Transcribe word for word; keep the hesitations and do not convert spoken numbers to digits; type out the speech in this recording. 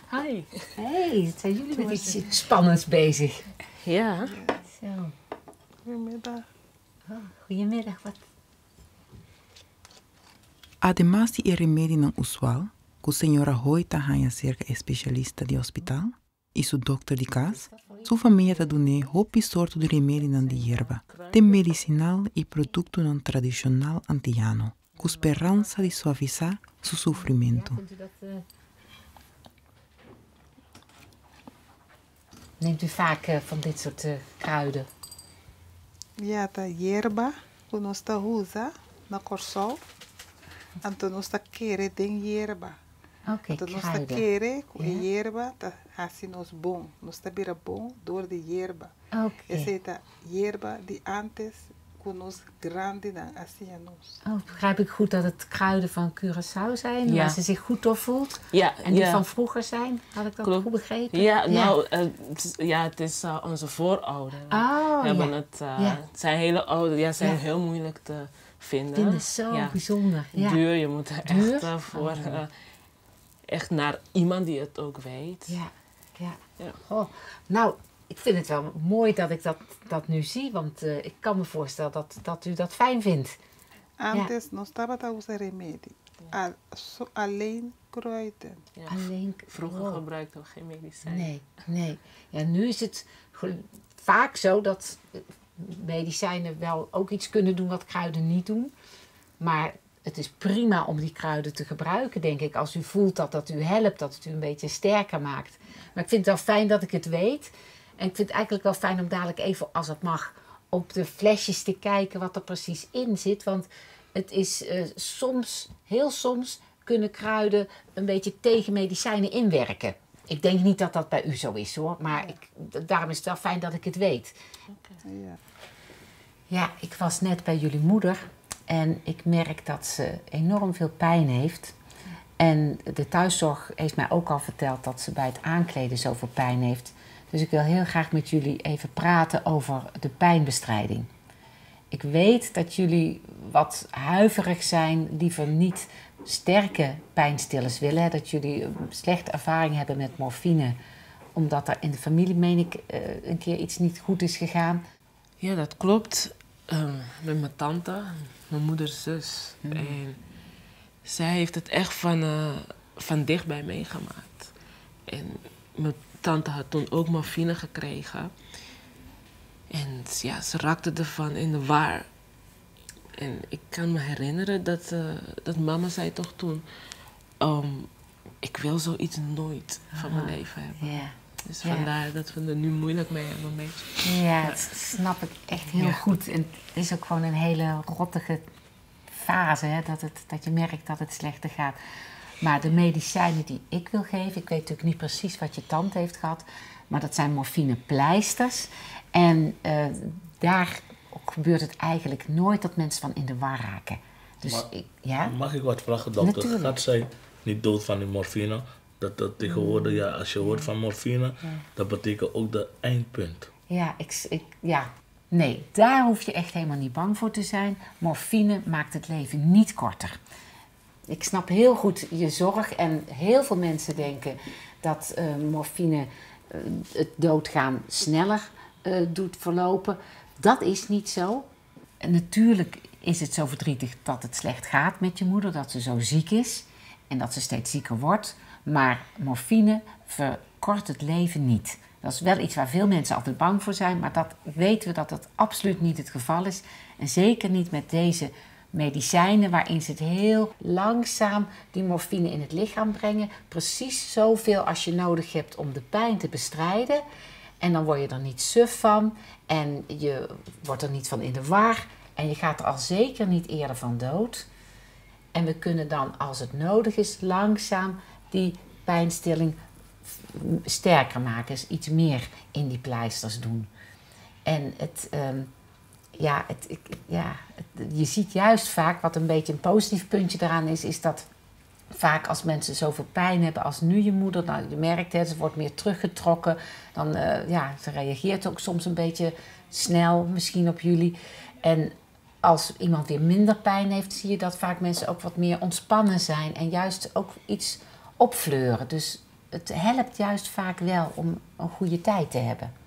Hi. Hey, zijn jullie met iets spannends bezig? Ja. Zo. Goedemiddag. Oh, goedemiddag, wat? Además de remédio não usual, que a senhora Hoita hanya cerca especialista de hospital e su doctor de casa, sua família ta dune hopi sorto de remédio nan de hierba, tem medicinal e produto non tradicional antiano, com esperança de suavizar su sofrimento. Ja, vindt u dat, uh... Neemt u vaak uh, van dit soort uh, kruiden? Ja, ta hierba, que nós ta usa na corsol, então nós ta querer den hierba. Oké, okay, então nós ta kruiden. querer com Ja. hierba, ta assim nos bom, nós ta bira bom door de hierba. Oké. Okay. Essa é ta hierba de antes, que nós grande dan assim a nós. Oh, begrijp ik goed dat het kruiden van Curaçao zijn, Ja. waar ze zich goed door voelt? Ja, En die ja. van vroeger zijn? Had ik dat Klopt. goed begrepen? Ja, nou, uh, het is, ja, het is uh, onze voorouders. Oh, hebben ja. het, uh, Ja. Het zijn hele oude, ja, zijn Ja. heel moeilijk te vinden. Ik vind het zo ja. bijzonder. Ja. Duur, je moet er Duur? echt uh, voor, Oh. uh, echt naar iemand die het ook weet. Ja, ja. Ja. Goh, nou, ik vind het wel mooi dat ik dat, dat nu zie, want uh, ik kan me voorstellen dat, dat u dat fijn vindt. Antes ja. nós tava ta usa remédio, Al, so, alleen kruiden. Ja. Alleen, Vroeger oh. gebruikten we geen medicijn. Nee, nee. Ja, nu is het ge- vaak zo dat medicijnen wel ook iets kunnen doen wat kruiden niet doen. Maar het is prima om die kruiden te gebruiken, denk ik. Als u voelt dat dat u helpt, dat het u een beetje sterker maakt. Maar ik vind het wel fijn dat ik het weet. En ik vind het eigenlijk wel fijn om dadelijk even, als het mag, op de flesjes te kijken wat er precies in zit. Want het is uh, soms, heel soms, kunnen kruiden een beetje tegen medicijnen inwerken. Ik denk niet dat dat bij u zo is hoor, maar ik, daarom is het wel fijn dat ik het weet. Ja. Ja, ik was net bij jullie moeder en ik merk dat ze enorm veel pijn heeft. En de thuiszorg heeft mij ook al verteld dat ze bij het aankleden zoveel pijn heeft. Dus ik wil heel graag met jullie even praten over de pijnbestrijding. Ik weet dat jullie wat huiverig zijn, liever niet sterke pijnstillers willen. Hè? Dat jullie een slechte ervaring hebben met morfine. Omdat er in de familie, meen ik, uh, een keer iets niet goed is gegaan. Ja, dat klopt. Um, met mijn tante, mijn moeders zus. Mm. En zij heeft het echt van, uh, van dichtbij meegemaakt. En mijn tante had toen ook morfine gekregen. En ja, ze raakte ervan in de war. En ik kan me herinneren dat, uh, dat mama zei toch toen... Um, ik wil zoiets nooit van mijn leven hebben. Ja. Dus Ja. vandaar dat we er nu moeilijk mee hebben. Een beetje. Ja, dat snap ik echt heel Ja. goed. En het is ook gewoon een hele rottige fase, hè, dat, het, dat je merkt dat het slechter gaat. Maar de medicijnen die ik wil geven, ik weet natuurlijk niet precies wat je tante heeft gehad, maar dat zijn morfinepleisters. En uh, daar gebeurt het eigenlijk nooit dat mensen van in de war raken. Dus Maar, ik, ja? Mag ik wat vragen, dokter? Natuurlijk. Gaat zij niet dood van die morfine? Dat, dat tegenwoordig, ja, als je hoort van morfine, Ja. dat betekent ook de eindpunt. Ja, ik, ik, ja, nee, daar hoef je echt helemaal niet bang voor te zijn. Morfine maakt het leven niet korter. Ik snap heel goed je zorg en heel veel mensen denken dat uh, morfine uh, het doodgaan sneller uh, doet verlopen. Dat is niet zo. En natuurlijk is het zo verdrietig dat het slecht gaat met je moeder, dat ze zo ziek is en dat ze steeds zieker wordt. Maar morfine verkort het leven niet. Dat is wel iets waar veel mensen altijd bang voor zijn, maar dat weten we dat dat absoluut niet het geval is. En zeker niet met deze medicijnen waarin ze het heel langzaam die morfine in het lichaam brengen. Precies zoveel als je nodig hebt om de pijn te bestrijden. En dan word je er niet suf van en je wordt er niet van in de war. En je gaat er al zeker niet eerder van dood. En we kunnen dan, als het nodig is, langzaam die pijnstilling sterker maken. Dus iets meer in die pleisters doen. En het, um, ja, het, ik, ja, het, je ziet juist vaak, wat een beetje een positief puntje daaraan is, is dat vaak als mensen zoveel pijn hebben als nu je moeder, nou, je merkt het, ze wordt meer teruggetrokken. Dan, uh, ja, ze reageert ook soms een beetje snel misschien op jullie. En als iemand weer minder pijn heeft, zie je dat vaak mensen ook wat meer ontspannen zijn en juist ook iets opfleuren. Dus het helpt juist vaak wel om een goede tijd te hebben.